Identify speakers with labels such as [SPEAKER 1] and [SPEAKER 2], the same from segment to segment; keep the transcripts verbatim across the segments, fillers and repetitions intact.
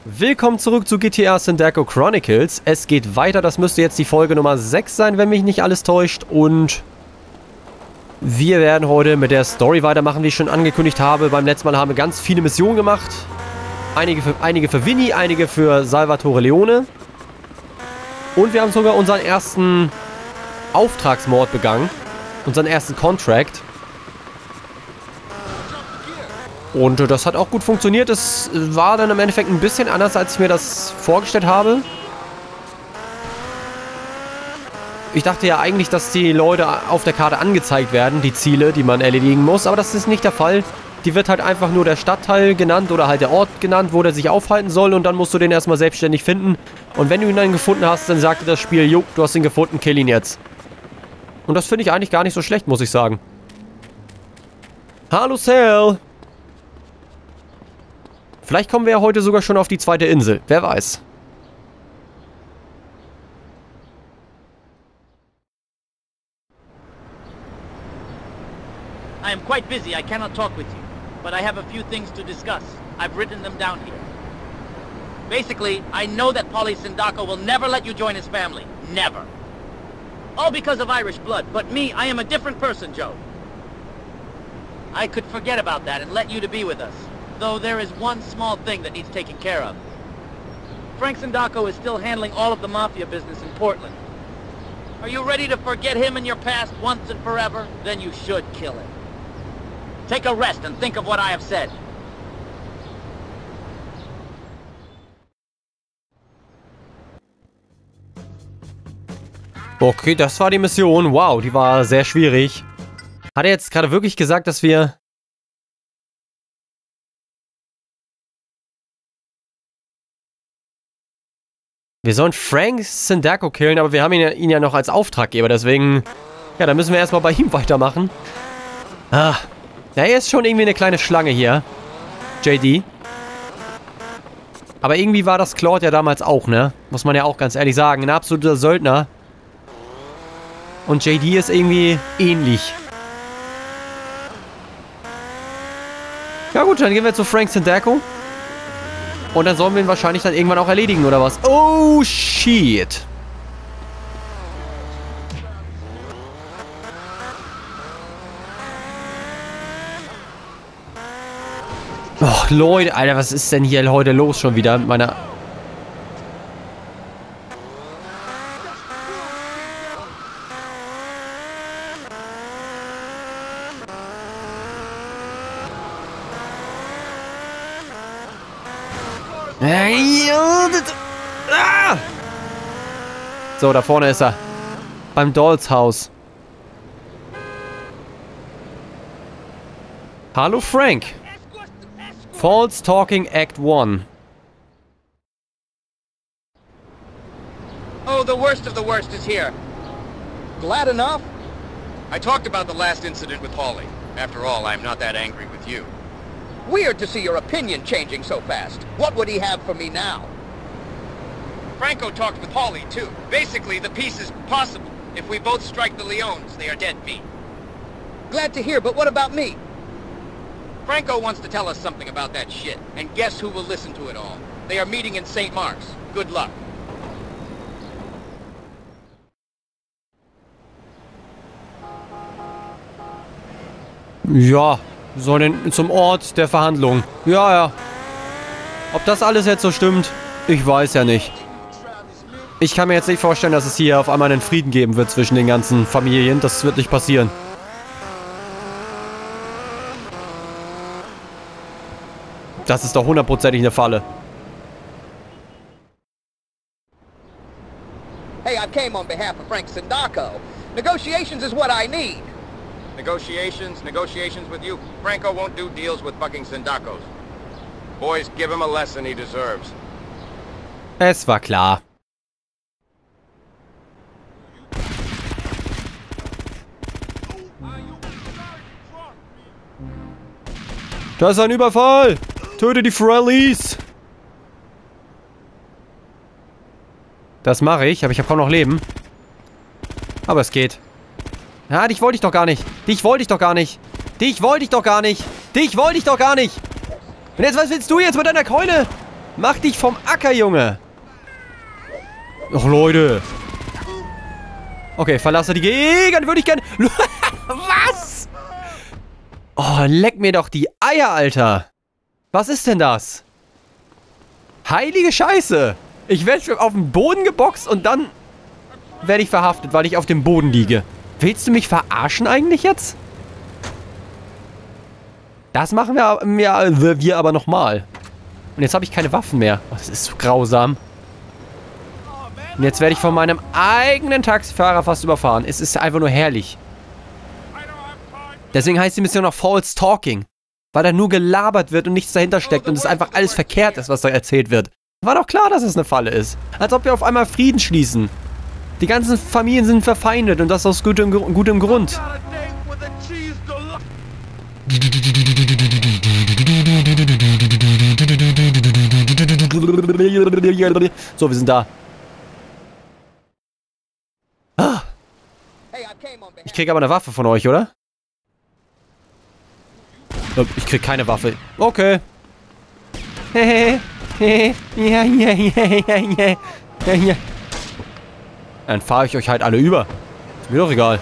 [SPEAKER 1] Willkommen zurück zu G T A Sindaco Chronicles. Es geht weiter, das müsste jetzt die Folge Nummer sechs sein, wenn mich nicht alles täuscht. Und wir werden heute mit der Story weitermachen, wie ich schon angekündigt habe. Beim letzten Mal haben wir ganz viele Missionen gemacht. Einige für, einige für Vinny, einige für Salvatore Leone. Und wir haben sogar unseren ersten Auftragsmord begangen. Unseren ersten Contract. Und das hat auch gut funktioniert. Es war dann im Endeffekt ein bisschen anders, als ich mir das vorgestellt habe. Ich dachte ja eigentlich, dass die Leute auf der Karte angezeigt werden, die Ziele, die man erledigen muss. Aber das ist nicht der Fall. Die wird halt einfach nur der Stadtteil genannt oder halt der Ort genannt, wo der sich aufhalten soll. Und dann musst du den erstmal selbstständig finden. Und wenn du ihn dann gefunden hast, dann sagt dir das Spiel, jo, du hast ihn gefunden, kill ihn jetzt. Und das finde ich eigentlich gar nicht so schlecht, muss ich sagen. Hallo Sal! Vielleicht kommen wir ja heute sogar schon auf die zweite Insel. Wer weiß.
[SPEAKER 2] I am quite busy. I cannot talk with you. But I have a few things to discuss. I've written them down here. Basically, I know that Paulie Sindaco will never let you join his family. Never. All because of Irish blood. But me, I am a different person, Joe. I could forget about that and let you to be with us. Though there is one small thing that needs taken care of. Frank Sindaco is still handling all of the Mafia business in Portland. Are you ready to forget him and your past once and forever? Then you should kill him. Take a rest and think of what I have said.
[SPEAKER 1] Okay, das war die Mission. Wow, die war sehr schwierig. Hat er jetzt gerade wirklich gesagt, dass wir... Wir sollen Frank Sindaco killen, aber wir haben ihn ja, ihn ja noch als Auftraggeber, deswegen... Ja, da müssen wir erstmal bei ihm weitermachen. Ah, ja, er ist schon irgendwie eine kleine Schlange hier. J D. Aber irgendwie war das Claude ja damals auch, ne? Muss man ja auch ganz ehrlich sagen. Ein absoluter Söldner. Und J D ist irgendwie ähnlich. Ja gut, dann gehen wir zu Frank Sindaco. Und dann sollen wir ihn wahrscheinlich dann irgendwann auch erledigen, oder was? Oh, shit. Och, Leute, Alter, was ist denn hier heute los schon wieder mit meiner... So, da vorne ist er. Beim Dolls Haus. Hallo Frank. False Talking Act one.
[SPEAKER 3] Oh, the worst of the worst is here. Glad enough? I talked about the last incident with Paulie. After all, I'm not that angry with you.
[SPEAKER 4] Weird to see your opinion changing so fast. What would he have for me now?
[SPEAKER 3] Franco talked with Paulie, too. Basically, the peace is possible. If we both strike the Leones, they are dead meat.
[SPEAKER 4] Glad to hear, but what about me?
[SPEAKER 3] Franco wants to tell us something about that shit. And guess who will listen to it all? They are meeting in Saint Mark's. Good luck.
[SPEAKER 1] Ja, wir sollen zum Ort der Verhandlung. Ja, ja. Ob das alles jetzt so stimmt, ich weiß ja nicht. Ich kann mir jetzt nicht vorstellen, dass es hier auf einmal einen Frieden geben wird zwischen den ganzen Familien. Das wird nicht passieren. Das ist doch hundertprozentig eine Falle.
[SPEAKER 4] Hey, I came on behalf of Frank Sindaco. Negotiations is what I need.
[SPEAKER 3] Negotiations, negotiations with you. Franco won't do deals with fucking Sindacos. Boys, give him a lesson he deserves.
[SPEAKER 1] Es war klar. Da ist ein Überfall! Töte die Frellies! Das mache ich, aber ich habe kaum noch Leben. Aber es geht. Ja, dich wollte ich doch gar nicht. Dich wollte ich doch gar nicht. Dich wollte ich doch gar nicht. Dich wollte ich doch gar nicht. Und jetzt, was willst du jetzt mit deiner Keule? Mach dich vom Acker, Junge! Och, Leute! Okay, verlasse die Gegend, würde ich gerne... Was? Oh, leck mir doch die Eier, Alter! Was ist denn das? Heilige Scheiße! Ich werde schon auf den Boden geboxt und dann werde ich verhaftet, weil ich auf dem Boden liege. Willst du mich verarschen eigentlich jetzt? Das machen wir, wir, wir aber nochmal. Und jetzt habe ich keine Waffen mehr. Oh, das ist so grausam. Und jetzt werde ich von meinem eigenen Taxifahrer fast überfahren. Es ist einfach nur herrlich. Deswegen heißt die Mission auch False Talking. Weil da nur gelabert wird und nichts dahinter steckt und es einfach alles verkehrt ist, was da erzählt wird. War doch klar, dass es eine Falle ist. Als ob wir auf einmal Frieden schließen. Die ganzen Familien sind verfeindet und das aus gutem, gutem Grund. So, wir sind da. Ah. Ich krieg aber eine Waffe von euch, oder? Ich krieg keine Waffe. Okay. Hehe. Ja, ja, ja, ja, ja, ja. Dann fahre ich euch halt alle über. Ist mir doch egal.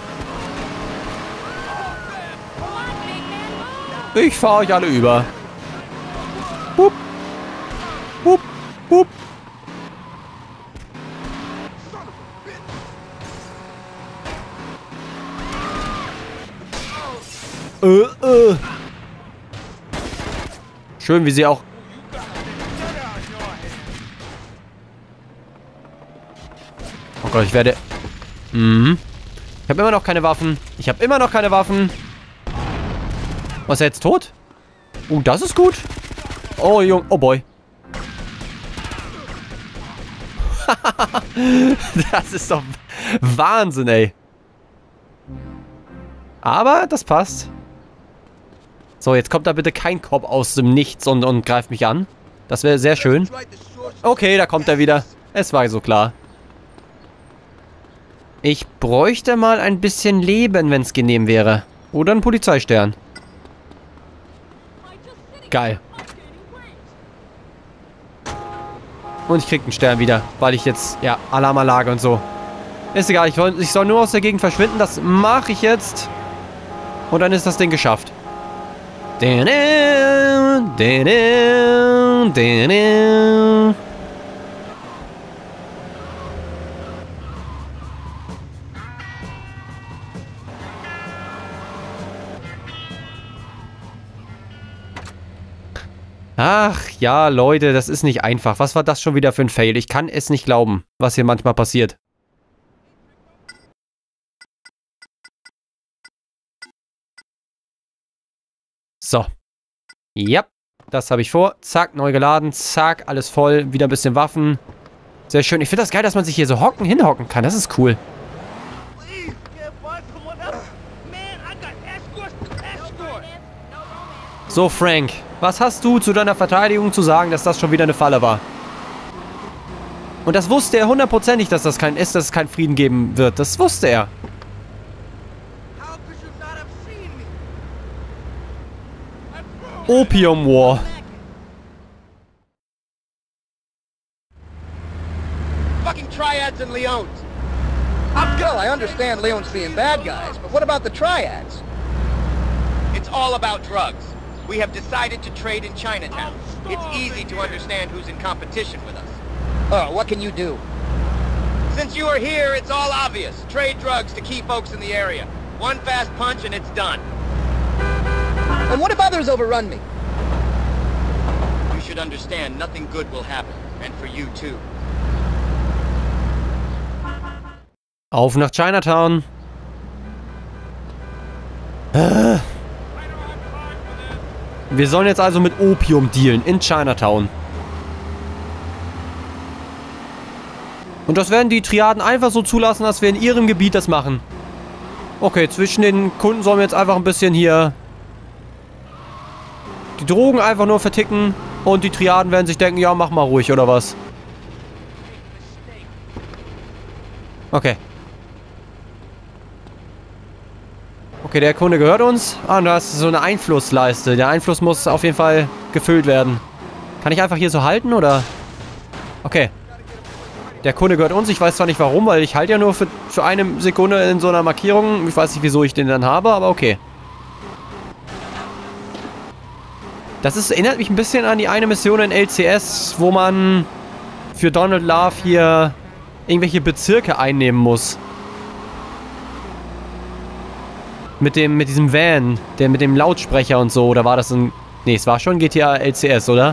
[SPEAKER 1] Ich fahre euch alle über. Hup. Hup. Hup. Äh, äh. Schön, wie sie auch... Oh Gott, ich werde... Mhm. Ich habe immer noch keine Waffen. Ich habe immer noch keine Waffen. Was, ist er jetzt tot? Oh, das ist gut. Oh, Junge. Oh, boy. Das ist doch Wahnsinn, ey. Aber das passt. So, jetzt kommt da bitte kein Cop aus dem Nichts und, und greift mich an. Das wäre sehr schön. Okay, da kommt er wieder. Es war so klar. Ich bräuchte mal ein bisschen Leben, wenn es genehm wäre. Oder ein Polizeistern. Geil. Und ich krieg einen Stern wieder, weil ich jetzt, ja, Alarmanlage und so. Ist egal, ich soll, ich soll nur aus der Gegend verschwinden. Das mache ich jetzt. Und dann ist das Ding geschafft. Ach ja, Leute, das ist nicht einfach. Was war das schon wieder für ein Fail? Ich kann es nicht glauben, was hier manchmal passiert. So. Ja, das habe ich vor. Zack, neu geladen. Zack, alles voll. Wieder ein bisschen Waffen. Sehr schön. Ich finde das geil, dass man sich hier so hocken, hinhocken kann. Das ist cool. So, Frank. Was hast du zu deiner Verteidigung zu sagen, dass das schon wieder eine Falle war? Und das wusste er hundertprozentig, dass das kein ist, dass es keinen Frieden geben wird. Das wusste er. Opium War.
[SPEAKER 4] Fucking triads and Leones. Abdul, I understand Leone's seeing bad guys, but what about the triads?
[SPEAKER 3] It's all about drugs. We have decided to trade in Chinatown. It's easy to understand who's in competition with us.
[SPEAKER 4] Oh, what can you do?
[SPEAKER 3] Since you are here, it's all obvious. Trade drugs to key folks in the area. One fast punch and it's done.
[SPEAKER 4] And what if others overrun me?
[SPEAKER 3] You should understand nothing good will happen. And for you too.
[SPEAKER 1] Auf nach Chinatown. Äh. Wir sollen jetzt also mit Opium dealen in Chinatown. Und das werden die Triaden einfach so zulassen, dass wir in ihrem Gebiet das machen. Okay, zwischen den Kunden sollen wir jetzt einfach ein bisschen hier die Drogen einfach nur verticken. Und die Triaden werden sich denken, ja, mach mal ruhig, oder was? Okay. Okay, der Kunde gehört uns. Ah, und da ist so eine Einflussleiste. Der Einfluss muss auf jeden Fall gefüllt werden. Kann ich einfach hier so halten, oder? Okay. Der Kunde gehört uns. Ich weiß zwar nicht warum, weil ich halte ja nur für, für eine Sekunde in so einer Markierung. Ich weiß nicht, wieso ich den dann habe, aber okay. Das ist, erinnert mich ein bisschen an die eine Mission in L C S, wo man für Donald Love hier irgendwelche Bezirke einnehmen muss. Mit dem, mit diesem Van, der mit dem Lautsprecher und so. Oder war das ein... Nee, es war schon G T A L C S, oder?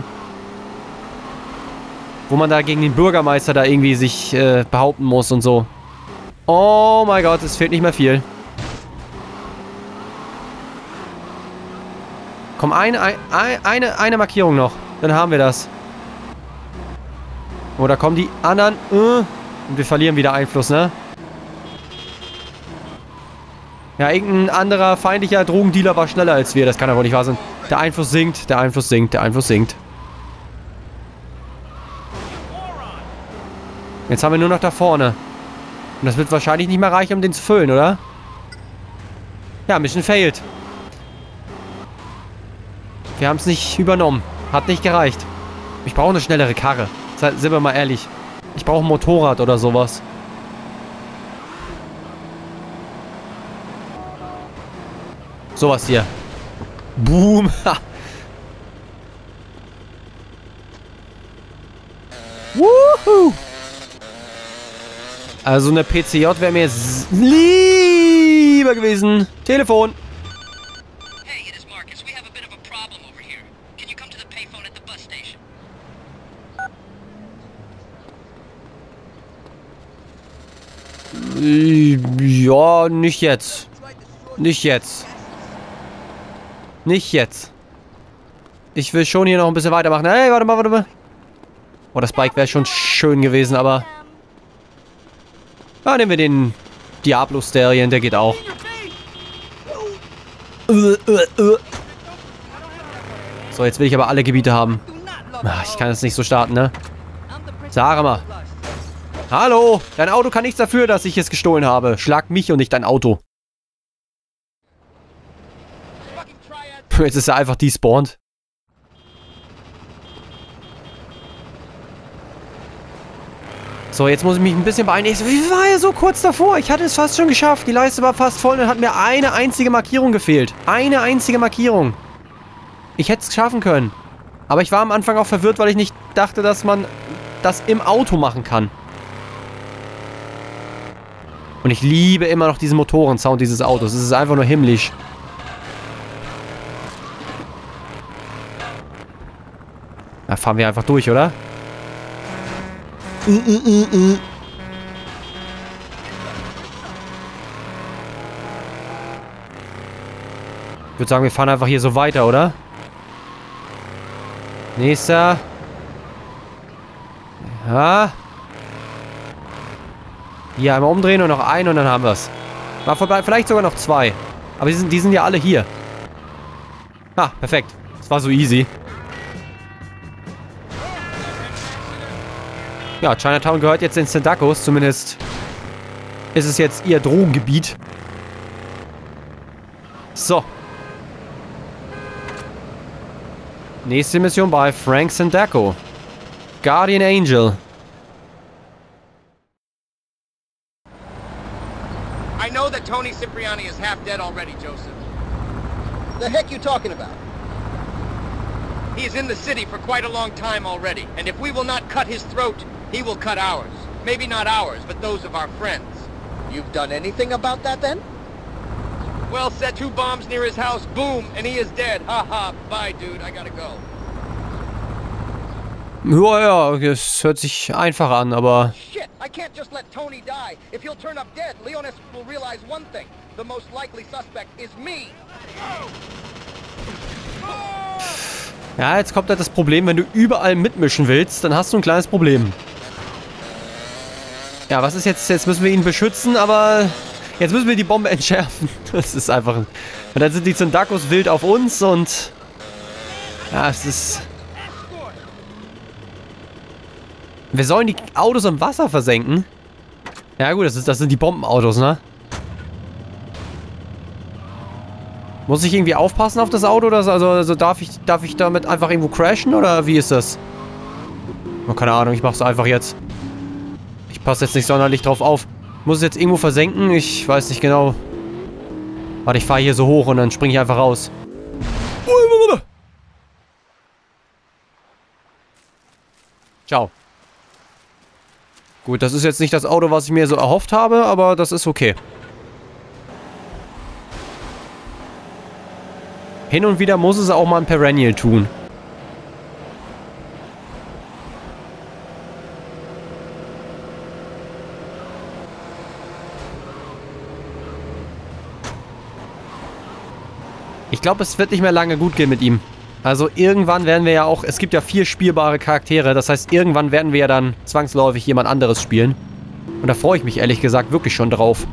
[SPEAKER 1] Wo man da gegen den Bürgermeister da irgendwie sich äh, behaupten muss und so. Oh mein Gott, es fehlt nicht mehr viel. Komm, eine, ein, eine, eine Markierung noch. Dann haben wir das. Oder kommen die anderen... Äh, und wir verlieren wieder Einfluss, ne? Ja, irgendein anderer feindlicher Drogendealer war schneller als wir. Das kann ja wohl nicht wahr sein. Der Einfluss sinkt, der Einfluss sinkt, der Einfluss sinkt. Jetzt haben wir nur noch da vorne. Und das wird wahrscheinlich nicht mehr reichen, um den zu füllen, oder? Ja, Mission failed. Wir haben es nicht übernommen. Hat nicht gereicht. Ich brauche eine schnellere Karre. Sind wir mal ehrlich. Ich brauche ein Motorrad oder sowas. Sowas hier. Boom. Woohoo. Also eine P C J wäre mir lieber gewesen. Telefon.
[SPEAKER 5] Hey, it is Marcus. We have a bit of a problem over here. Can you come to the payphone at the bus station?
[SPEAKER 1] Ja, nicht jetzt. Nicht jetzt. Nicht jetzt. Ich will schon hier noch ein bisschen weitermachen. Hey, warte mal, warte mal. Oh, das Bike wäre schon schön gewesen, aber... Ja, nehmen wir den Diablo-Stallion, der geht auch. So, jetzt will ich aber alle Gebiete haben. Ach, ich kann es nicht so starten, ne? Sag mal. Hallo, dein Auto kann nichts dafür, dass ich es gestohlen habe. Schlag mich und nicht dein Auto. Jetzt ist er einfach despawned. So, jetzt muss ich mich ein bisschen beeilen. Ich war ja so kurz davor. Ich hatte es fast schon geschafft. Die Leiste war fast voll und dann hat mir eine einzige Markierung gefehlt. Eine einzige Markierung. Ich hätte es schaffen können. Aber ich war am Anfang auch verwirrt, weil ich nicht dachte, dass man das im Auto machen kann. Und ich liebe immer noch diesen Motorensound dieses Autos. Es ist einfach nur himmlisch. Da fahren wir einfach durch, oder? Uh, uh, uh, uh. Ich würde sagen, wir fahren einfach hier so weiter, oder? Nächster. Ja. Hier einmal umdrehen und noch einen und dann haben wir es. Vielleicht sogar noch zwei. Aber die sind, die sind ja alle hier. Ah, perfekt. Das war so easy. Ja, Chinatown gehört jetzt den Sindacos. Zumindest ist es jetzt ihr Drogengebiet. So. Nächste Mission bei Frank Sindaco. Guardian Angel.
[SPEAKER 3] I know that Tony Cipriani is half dead already, Joseph.
[SPEAKER 4] The heck you talking about?
[SPEAKER 3] He is in the city for quite a long time already, and if we will not cut his throat, he will cut ours. Maybe not ours, but those of our friends.
[SPEAKER 4] You've done anything about that then?
[SPEAKER 3] Well, set two bombs near his house, boom, and he is dead. Ha ha, bye dude, I gotta go.
[SPEAKER 1] Ja, ja, es hört sich einfach an, aber...
[SPEAKER 4] Shit, I can't just let Tony die. If he'll turn up dead, Leonis will realize one thing. The most likely suspect is me.
[SPEAKER 1] Ja, jetzt kommt halt das Problem, wenn du überall mitmischen willst, dann hast du ein kleines Problem. Ja, was ist jetzt? Jetzt müssen wir ihn beschützen, aber jetzt müssen wir die Bombe entschärfen. Das ist einfach... Und dann sind die Sindacos wild auf uns und... Ja, es ist... Wir sollen die Autos im Wasser versenken. Ja gut, das, ist, das sind die Bombenautos, ne? Muss ich irgendwie aufpassen auf das Auto? Oder so? Also, also darf ich, darf ich damit einfach irgendwo crashen? Oder wie ist das? Oh, keine Ahnung, ich mach's einfach jetzt. Ich passe jetzt nicht sonderlich drauf auf. Muss es jetzt irgendwo versenken? Ich weiß nicht genau. Warte, ich fahre hier so hoch und dann springe ich einfach raus. Ciao. Gut, das ist jetzt nicht das Auto, was ich mir so erhofft habe, aber das ist okay. Hin und wieder muss es auch mal ein Perennial tun. Ich glaube, es wird nicht mehr lange gut gehen mit ihm. Also irgendwann werden wir ja auch... Es gibt ja vier spielbare Charaktere. Das heißt, irgendwann werden wir ja dann zwangsläufig jemand anderes spielen. Und da freue ich mich ehrlich gesagt wirklich schon drauf.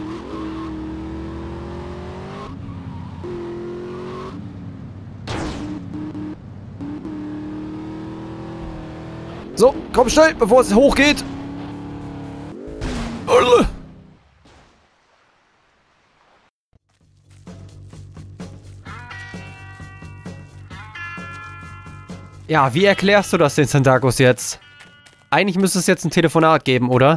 [SPEAKER 1] So, komm schnell, bevor es hochgeht. Ja, wie erklärst du das den Sandakos jetzt? Eigentlich müsste es jetzt ein Telefonat geben, oder?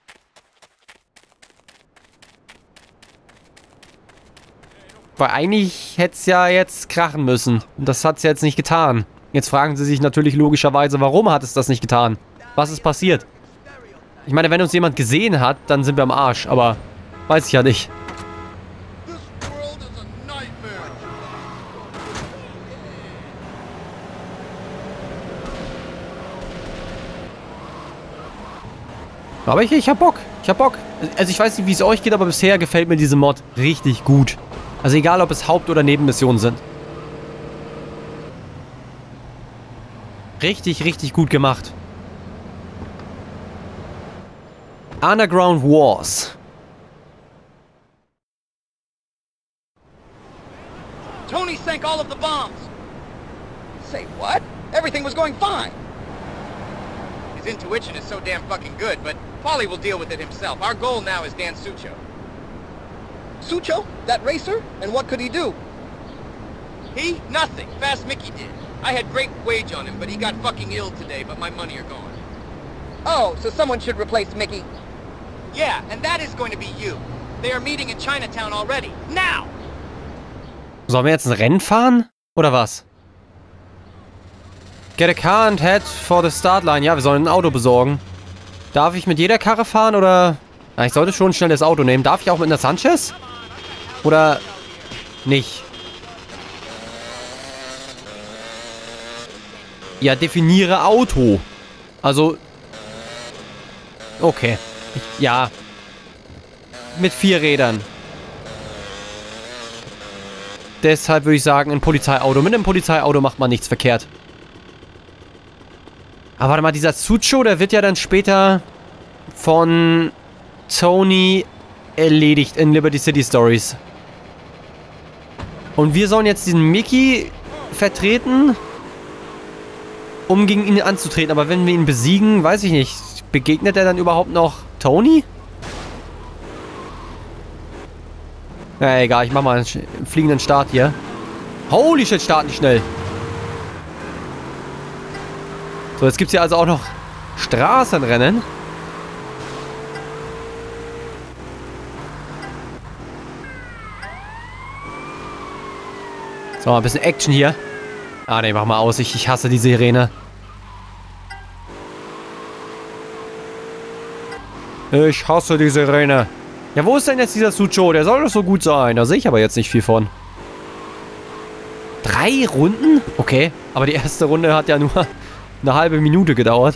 [SPEAKER 1] Weil eigentlich hätte es ja jetzt krachen müssen. Und das hat es jetzt nicht getan. Jetzt fragen sie sich natürlich logischerweise, warum hat es das nicht getan? Was ist passiert? Ich meine, wenn uns jemand gesehen hat, dann sind wir am Arsch. Aber weiß ich ja nicht. Aber ich, ich hab Bock. Ich hab Bock. Also ich weiß nicht, wie es euch geht, aber bisher gefällt mir diese Mod richtig gut. Also egal, ob es Haupt- oder Nebenmissionen sind. Richtig, richtig gut gemacht. Underground Wars.
[SPEAKER 3] Tony sank all of the bombs.
[SPEAKER 4] Say what? Everything was going fine.
[SPEAKER 3] His intuition is so damn fucking good, but Paulie will deal with it himself. Our goal now is Dan Sucho.
[SPEAKER 4] Sucho? That racer? And what could he do?
[SPEAKER 3] He? Nothing. Fast Mickey did. I had great wage on him, but he got fucking ill today, but my money are gone.
[SPEAKER 4] Oh, so someone should replace Mickey.
[SPEAKER 3] Yeah, and that is going to be you. They are meeting in Chinatown already. Now!
[SPEAKER 1] Sollen wir jetzt ein Rennen fahren? Oder was? Get a car and head for the start line. Ja, wir sollen ein Auto besorgen. Darf ich mit jeder Karre fahren oder... Na, ich sollte schon schnell das Auto nehmen. Darf ich auch mit einer Sanchez? Oder... nicht? Ja, definiere Auto. Also... Okay. Ich, ja. Mit vier Rädern. Deshalb würde ich sagen, ein Polizeiauto. Mit einem Polizeiauto macht man nichts verkehrt. Aber warte mal, dieser Sucho, der wird ja dann später von Tony erledigt in Liberty City Stories. Und wir sollen jetzt diesen Mickey vertreten, um gegen ihn anzutreten. Aber wenn wir ihn besiegen, weiß ich nicht, begegnet er dann überhaupt noch Tony? Na ja, egal, ich mach mal einen fliegenden Start hier. Holy shit, starten die schnell. So, jetzt gibt es hier also auch noch Straßenrennen. So, ein bisschen Action hier. Ah, ne, mach mal aus. Ich, ich hasse die Sirene. Ich hasse die Sirene. Ja, wo ist denn jetzt dieser Sucho? Der soll doch so gut sein. Da sehe ich aber jetzt nicht viel von. Drei Runden? Okay. Aber die erste Runde hat ja nur eine halbe Minute gedauert.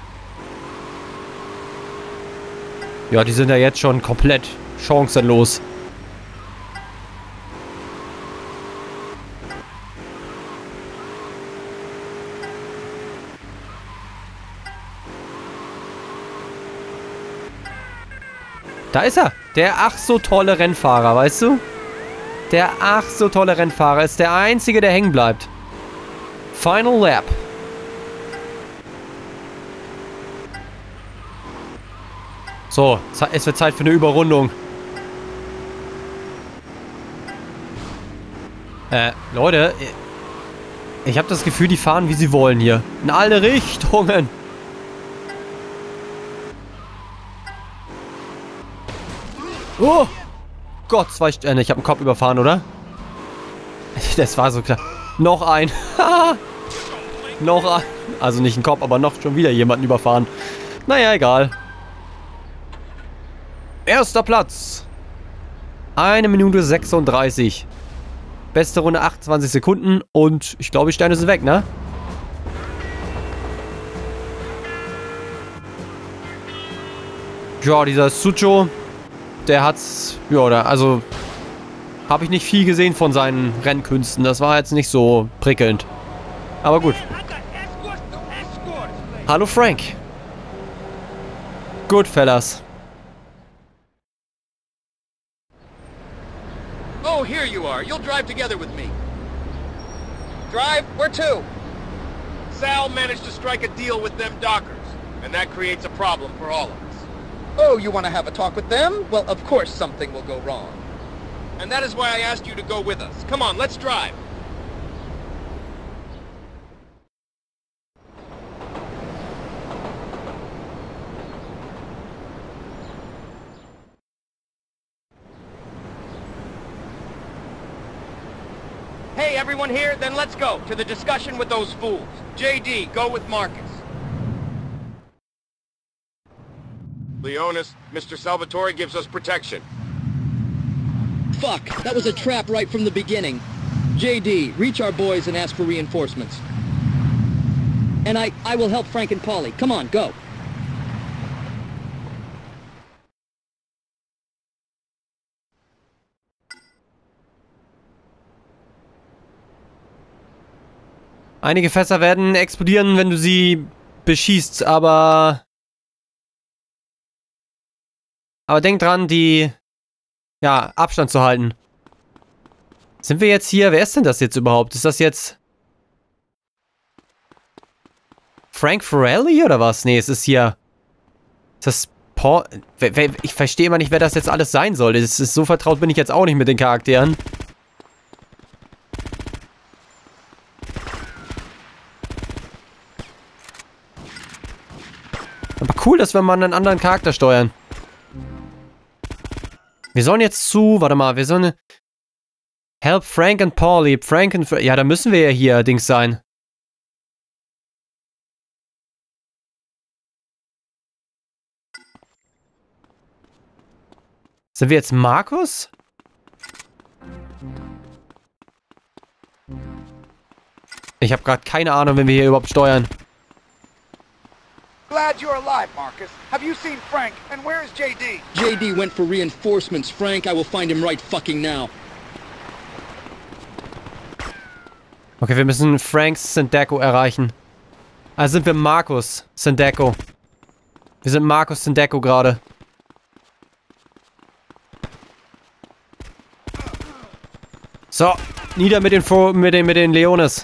[SPEAKER 1] Ja, die sind ja jetzt schon komplett chancenlos. Da ist er. Der ach so tolle Rennfahrer, weißt du? Der ach so tolle Rennfahrer ist der einzige, der hängen bleibt. Final Lap. So, es wird Zeit für eine Überrundung. Äh, Leute, ich habe das Gefühl, die fahren, wie sie wollen hier. In alle Richtungen. Oh! Gott, zwei Sterne. Ich habe einen Kopf überfahren, oder? Das war so klar. Noch ein. Noch ein. Also nicht ein Kopf, aber noch schon wieder jemanden überfahren. Naja, egal. Erster Platz. Eine Minute sechsunddreißig. Beste Runde achtundzwanzig Sekunden. Und ich glaube, die Sterne sind weg, ne? Ja, dieser Sucho, der hat's, ja, da, also, habe ich nicht viel gesehen von seinen Rennkünsten. Das war jetzt nicht so prickelnd. Aber gut. Hallo Frank. Gut, fellas.
[SPEAKER 3] Oh, here you are. You'll drive together with me.
[SPEAKER 4] Drive? Where to?
[SPEAKER 3] Sal managed to strike a deal with them dockers, and that creates a problem for all of us.
[SPEAKER 4] Oh, you want to have a talk with them? Well, of course something will go wrong.
[SPEAKER 3] And that is why I asked you to go with us. Come on, let's drive. Hey, everyone here? Then let's go to the discussion with those fools. J D, go with Marcus. Leonis, Mister Salvatore gives us protection.
[SPEAKER 6] Fuck, that was a trap right from the beginning. J D, reach our boys and ask for reinforcements. And I, I will help Frank and Polly. Come on, go.
[SPEAKER 1] Einige Fässer werden explodieren, wenn du sie beschießt, aber... Aber denk dran, die... Ja, Abstand zu halten. Sind wir jetzt hier? Wer ist denn das jetzt überhaupt? Ist das jetzt... Frank Ferrelli oder was? Nee, es ist hier... Ist das Paul... Ich verstehe immer nicht, wer das jetzt alles sein soll. Das ist, so vertraut bin ich jetzt auch nicht mit den Charakteren. Aber cool, dass wir mal einen anderen Charakter steuern. Wir sollen jetzt zu... Warte mal, wir sollen... Help Frank and Polly. Frank and... Ja, da müssen wir ja hier Dings sein. Sind wir jetzt Markus? Ich habe gerade keine Ahnung, wenn wir hier überhaupt steuern.
[SPEAKER 4] Glad you're alive, Marcus. Have you seen Frank? And where is J D?
[SPEAKER 6] J D went for reinforcements, Frank. I will find him right fucking now.
[SPEAKER 1] Okay, wir müssen Frank Sindeko erreichen. Also sind wir Markus Sindeko. Wir sind Markus Sindeko gerade. So, nieder mit den, Fo mit den, mit den Leones.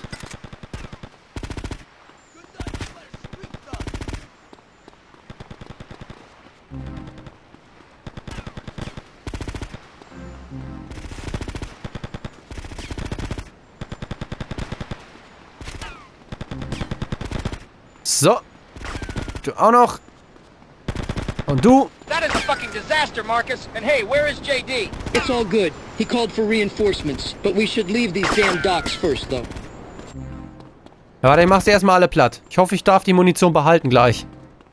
[SPEAKER 1] So. Du auch noch. Und du.
[SPEAKER 3] That is a fucking disaster, Marcus. And hey, where is J D?
[SPEAKER 6] It's all good. He called for reinforcements, but we should leave these damn docks first, though.
[SPEAKER 1] Ja, warte, ich mach sie erstmal alle platt. Ich hoffe, ich darf die Munition behalten gleich.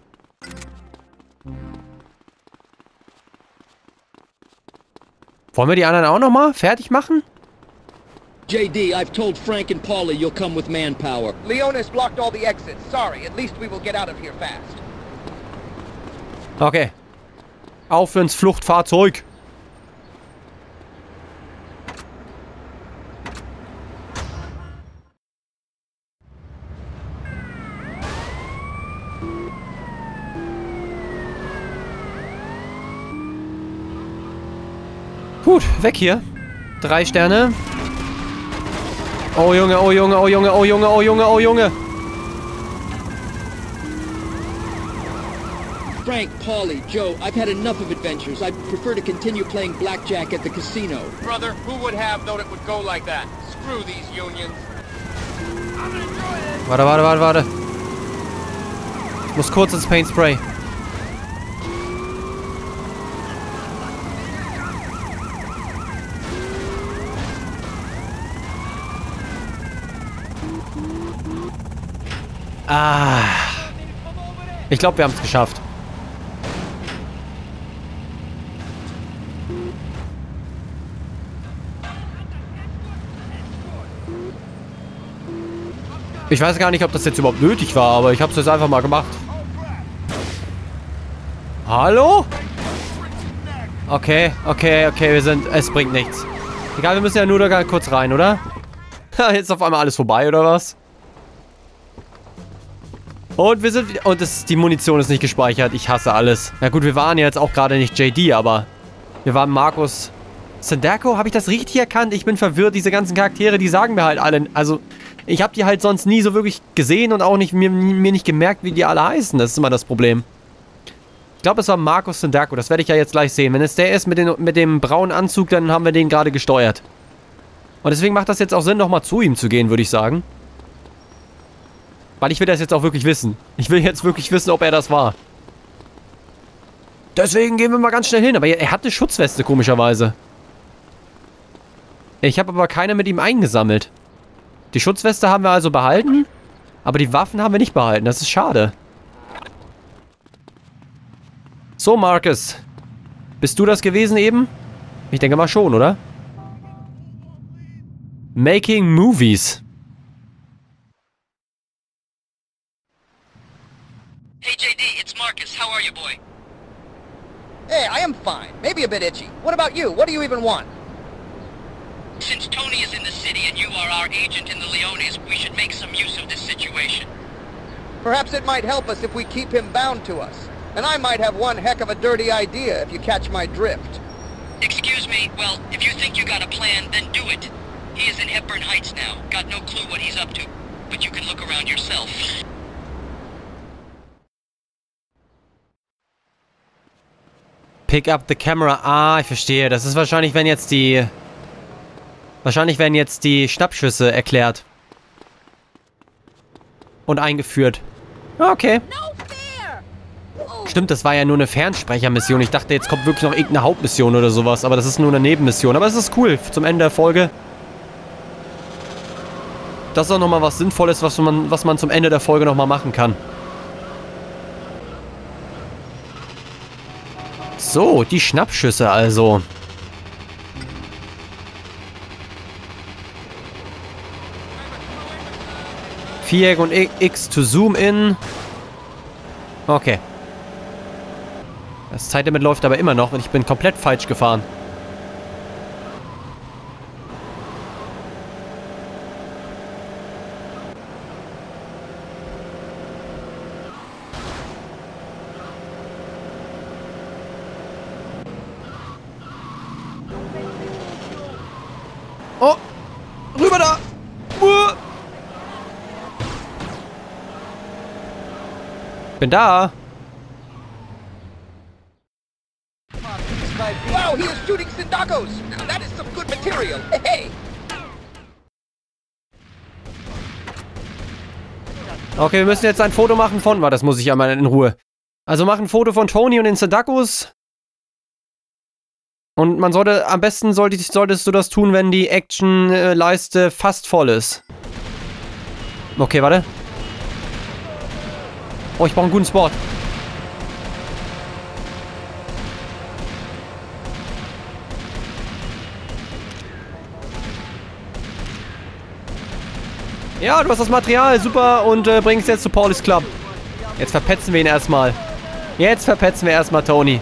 [SPEAKER 1] Wollen wir die anderen auch nochmal fertig machen?
[SPEAKER 6] J D, I've told Frank and Polly you'll come with manpower.
[SPEAKER 4] Leonis blocked all the exits. Sorry, at least we will get out of here fast.
[SPEAKER 1] Okay. Auf ins Fluchtfahrzeug. Gut, weg hier. Drei Sterne. Oh Junge, oh Junge, oh Junge, oh Junge, oh Junge, oh Junge.
[SPEAKER 6] Frank, Polly, Joe, I've had enough of adventures. I prefer to continue playing blackjack at the casino.
[SPEAKER 3] Brother, who would have known it would go like that? Screw these unions.
[SPEAKER 1] Warte, warte, warte, warte. Ich muss kurz ins Paint Spray. Ah. Ich glaube, wir haben es geschafft. Ich weiß gar nicht, ob das jetzt überhaupt nötig war, aber ich habe es jetzt einfach mal gemacht. Hallo? Okay, okay, okay, wir sind... Es bringt nichts. Egal, wir müssen ja nur da kurz rein, oder? Jetzt ist auf einmal alles vorbei, oder was? Und wir sind... Und das, die Munition ist nicht gespeichert. Ich hasse alles. Na gut, wir waren jetzt auch gerade nicht J D, aber... Wir waren Markus... Sindacco, habe ich das richtig erkannt? Ich bin verwirrt. Diese ganzen Charaktere, die sagen mir halt alle... Also... Ich habe die halt sonst nie so wirklich gesehen und auch nicht mir, mir nicht gemerkt, wie die alle heißen. Das ist immer das Problem. Ich glaube, es war Markus Sindacco. Das werde ich ja jetzt gleich sehen. Wenn es der ist mit, den, mit dem braunen Anzug, dann haben wir den gerade gesteuert. Und deswegen macht das jetzt auch Sinn, nochmal zu ihm zu gehen, würde ich sagen. Weil ich will das jetzt auch wirklich wissen. Ich will jetzt wirklich wissen, ob er das war. Deswegen gehen wir mal ganz schnell hin. Aber er, er hat eine Schutzweste, komischerweise. Ich habe aber keine mit ihm eingesammelt. Die Schutzweste haben wir also behalten, aber die Waffen haben wir nicht behalten. Das ist schade. So, Marcus. Bist du das gewesen eben? Ich denke mal schon, oder? Making Movies.
[SPEAKER 5] Hey, J D, it's Marcus. How are you, boy?
[SPEAKER 4] Hey, I am fine. Maybe a bit itchy. What about you? What do you even want?
[SPEAKER 5] Since Tony is in the city and you are our agent in the Leones, we should make some use of this situation.
[SPEAKER 4] Perhaps it might help us if we keep him bound to us. And I might have one heck of a dirty idea if you catch my drift.
[SPEAKER 5] Excuse me, well, if you think you got a plan, then do it. He is in Hepburn Heights now. Got no clue what he's up to. But you can look around yourself.
[SPEAKER 1] Pick up the camera. Ah, ich verstehe. Das ist wahrscheinlich, wenn jetzt die... Wahrscheinlich werden jetzt die Schnappschüsse erklärt. Und eingeführt. Okay. Stimmt, das war ja nur eine Fernsprechermission. Ich dachte, jetzt kommt wirklich noch irgendeine Hauptmission oder sowas. Aber das ist nur eine Nebenmission. Aber es ist cool. Zum Ende der Folge. Das ist auch nochmal was Sinnvolles, was man, was man zum Ende der Folge nochmal machen kann. So, die Schnappschüsse also. Viereck und X to zoom in. Okay. Das Zeitlimit läuft aber immer noch und ich bin komplett falsch gefahren. Oh! Rüber da! Uh! Bin da!
[SPEAKER 4] Wow, he is shooting Sindaccos! That is some good material! Hey!
[SPEAKER 1] Okay, wir müssen jetzt ein Foto machen von... Warte, das muss ich einmal in Ruhe. Also mach ein Foto von Tony und den Sindaccos. Und man sollte... Am besten sollte, solltest du das tun, wenn die Action-Leiste fast voll ist. Okay, warte. Oh, ich brauche einen guten Spot. Ja, du hast das Material, super, und äh, bringst jetzt zu Paulis Club. Jetzt verpetzen wir ihn erstmal. Jetzt verpetzen wir erstmal Tony.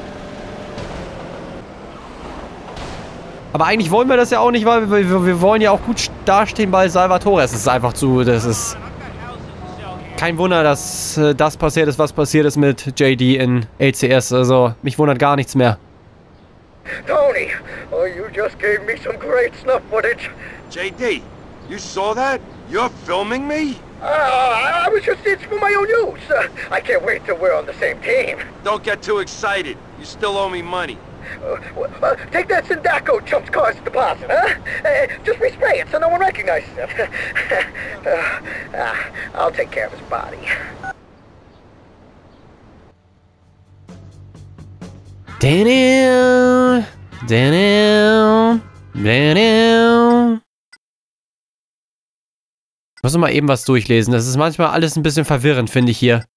[SPEAKER 1] Aber eigentlich wollen wir das ja auch nicht, weil wir, wir, wir wollen ja auch gut dastehen bei Salvatore. Es ist einfach zu, das ist... Kein Wunder, dass äh, das passiert ist, was passiert ist mit J D in A C S. Also, mich wundert gar nichts mehr.
[SPEAKER 7] Tony, oh, you just gave me some great snuff footage.
[SPEAKER 8] J D, you saw that? You're filming me?
[SPEAKER 7] Uh, I was just, it's for my own use. Uh, I can't wait till we're on the same team.
[SPEAKER 8] Don't get too excited. You still owe me money.
[SPEAKER 7] Uh, take that Sindaco chump's car's deposit, huh? Uh, just respray it so no one recognizes it. uh, uh, I'll take care of his body.
[SPEAKER 1] Daniel, Daniel, Daniel. Ich muss noch mal eben was durchlesen. Das ist manchmal alles ein bisschen verwirrend, finde ich hier.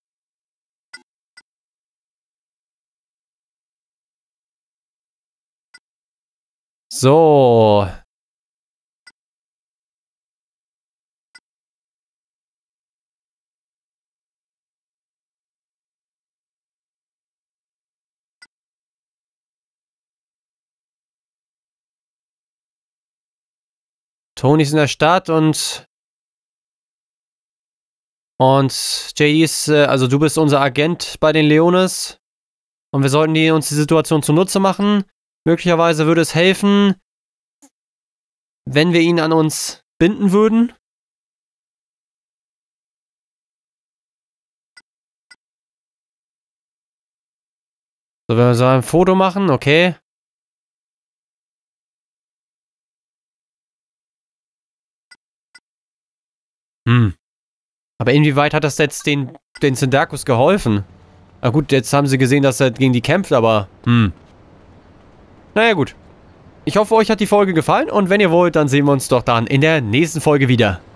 [SPEAKER 1] So. Tony ist in der Stadt und und J D ist, äh, also du bist unser Agent bei den Leones und wir sollten die, uns die Situation zunutze machen. Möglicherweise würde es helfen, wenn wir ihn an uns binden würden. So, wenn wir so ein Foto machen, okay. Hm. Aber inwieweit hat das jetzt den, den Sindakus geholfen? Na gut, jetzt haben sie gesehen, dass er gegen die kämpft, aber hm. Naja gut. Ich hoffe, euch hat die Folge gefallen und wenn ihr wollt, dann sehen wir uns doch dann in der nächsten Folge wieder.